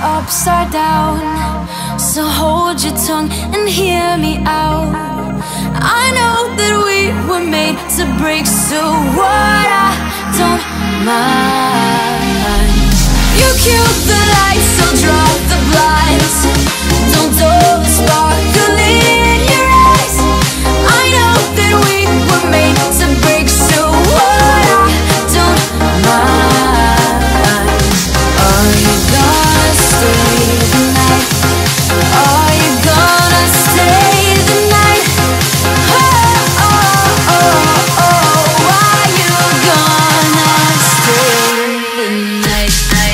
upside down. So hold your tongue and hear me out. I know that we were made to break, so what? I don't mind. You cue the lights, so drop the blinds. Don't dull the sparkle in your eyes. I know that we were made to break, so what? I don't mind. Are you gonna stay the night? Are you gonna stay the night? Oh, oh, oh, oh. Are you gonna stay the night?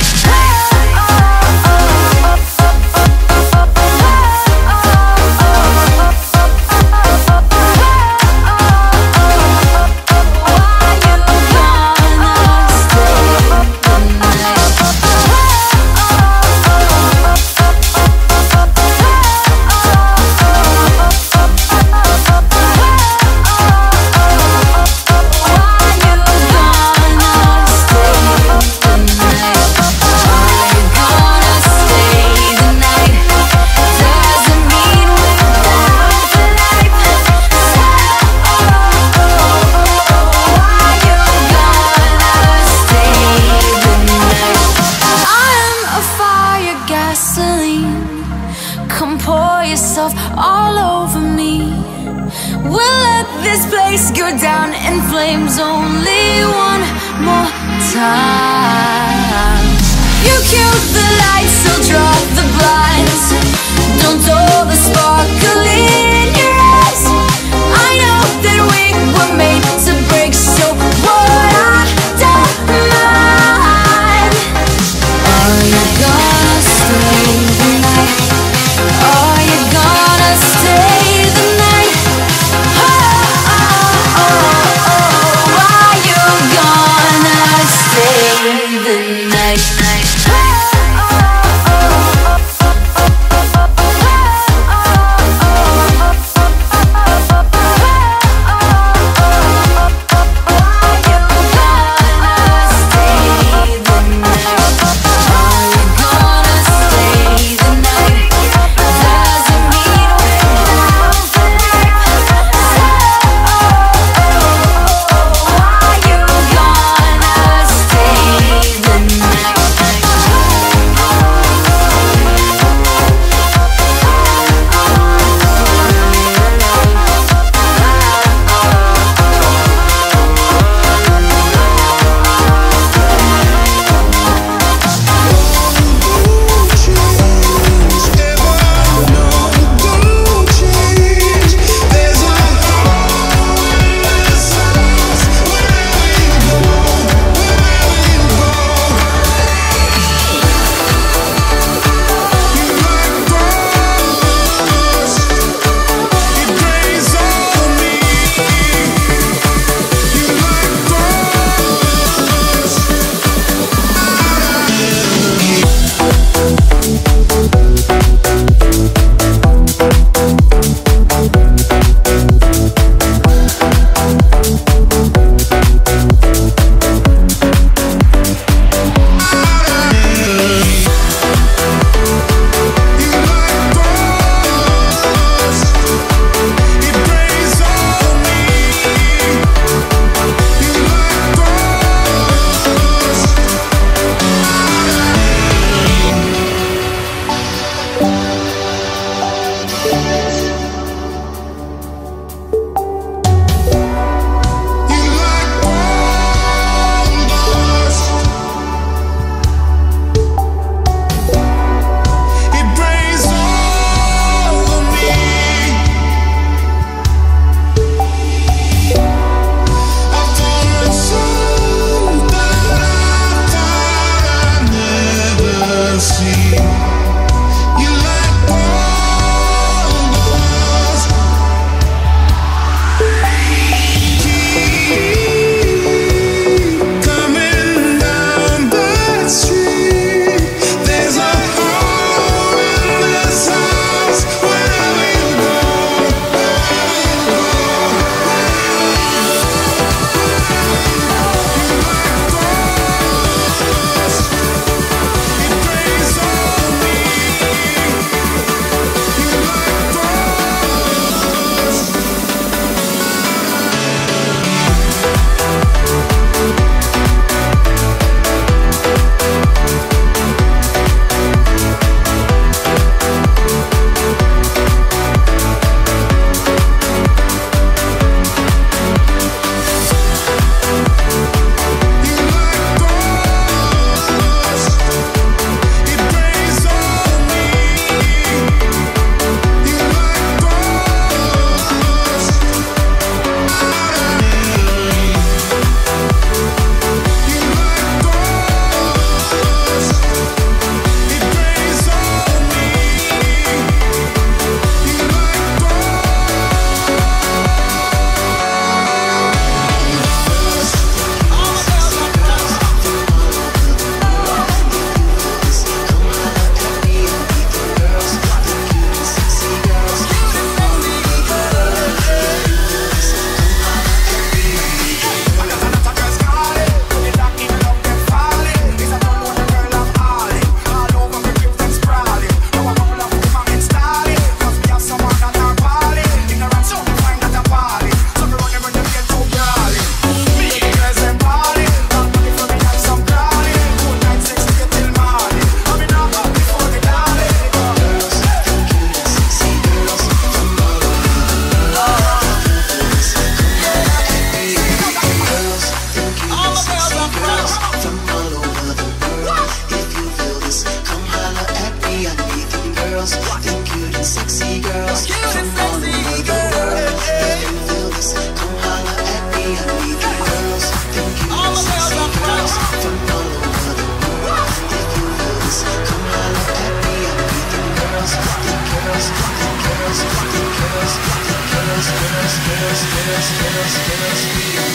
Come pour yourself all over me. We'll let this place go down in flames only one more time. You cue the lights, so drop the blinds. Don't dull the sparkle in your eyes. I know that we were made to break, so what? I don't mind. Are you gonna stay the night? Are you gonna stay the night? Oh, oh, oh, oh. Are you gonna stay the night? Oh, oh, oh, oh. girls, the cute and sexy girls from all over the world. If you feel this, come holla at me. I need the girls, the cute and sexy girls from all over the world. If you feel this, come holla at me. I need the girls, the girls, the girls, the girls, the girls, girls, girls, girls, girls, girls, girls.